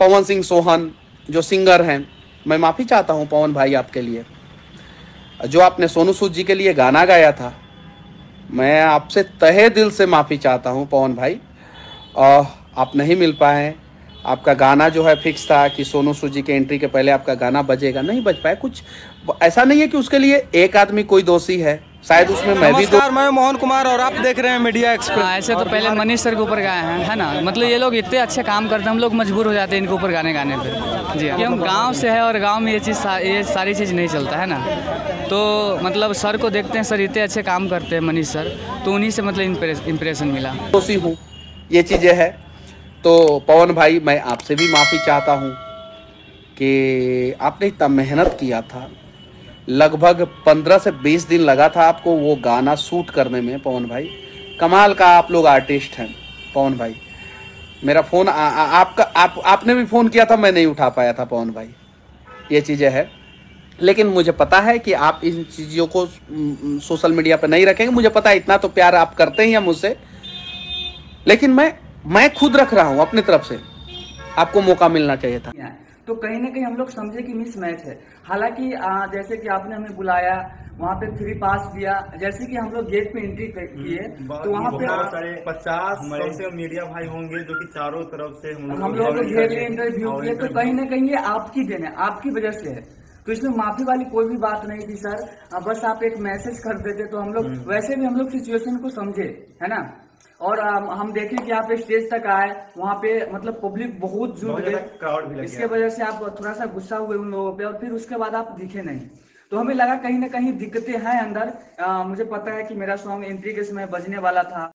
पवन सिंह सोहन जो सिंगर हैं, मैं माफ़ी चाहता हूं पवन भाई आपके लिए। जो आपने सोनू सूद जी के लिए गाना गाया था, मैं आपसे तहे दिल से माफ़ी चाहता हूं पवन भाई। आप नहीं मिल पाए। आपका गाना जो है फिक्स था कि सोनू सूद जी के एंट्री के पहले आपका गाना बजेगा, नहीं बज पाया। कुछ ऐसा नहीं है कि उसके लिए एक आदमी कोई दोषी है, शायद उसमें मैं भी नमस्कार, मैं मोहन कुमार और आप देख रहे हैं मीडिया एक्सप्रेस। ऐसे तो पहले मनीष सर के ऊपर गाए हैं, है ना। मतलब ये लोग इतने अच्छे काम करते हैं, हम लोग मजबूर हो जाते हैं इनके ऊपर गाने गाने पे। जी हाँ, कि हम गांव से है और गांव में ये सारी चीज़ नहीं चलता है ना। तो मतलब सर को देखते हैं, सर इतने अच्छे काम करते हैं मनीष सर, तो उन्हीं से मतलब इम्प्रेशन मिला। दोषी हूँ, ये चीज़ें है। तो पवन भाई, मैं आपसे भी माफ़ी चाहता हूँ कि आपने इतना मेहनत किया था, लगभग 15 से 20 दिन लगा था आपको वो गाना शूट करने में। पवन भाई, कमाल का आप लोग आर्टिस्ट हैं पवन भाई। मेरा फ़ोन आपने भी फ़ोन किया था, मैं नहीं उठा पाया था पवन भाई, ये चीज़ें हैं। लेकिन मुझे पता है कि आप इन चीज़ों को सोशल मीडिया पर नहीं रखेंगे, मुझे पता है, इतना तो प्यार आप करते ही हैं मुझसे। लेकिन मैं खुद रख रहा हूँ अपनी तरफ से, आपको मौका मिलना चाहिए था। तो कहीं ना कहीं हम लोग समझे कि मिस मैच है। हालांकि जैसे कि आपने हमें बुलाया, वहाँ पे फ्री पास दिया, जैसे कि हम लोग गेट पे एंट्री किए तो वहाँ पे 50 से मीडिया भाई होंगे जो कि चारों तरफ से हम लोग घेर लिए, इंटरव्यू किए। तो कहीं ना कहीं ये आपकी देन है, आपकी वजह से है। तो इसमें माफी वाली कोई भी बात नहीं थी सर। बस आप एक मैसेज कर देते तो हम लोग वैसे भी हम लोग सिचुएशन को समझे, है ना। और हम देखें कि आप स्टेज तक आए, वहाँ पे मतलब पब्लिक बहुत जुट गए, इसके वजह से आप थोड़ा सा गुस्सा हुए उन लोगों पे, और फिर उसके बाद आप दिखे नहीं। तो हमें लगा कहीं ना कहीं दिक्कतें हैं अंदर। मुझे पता है कि मेरा सॉन्ग एंट्री के समय बजने वाला था।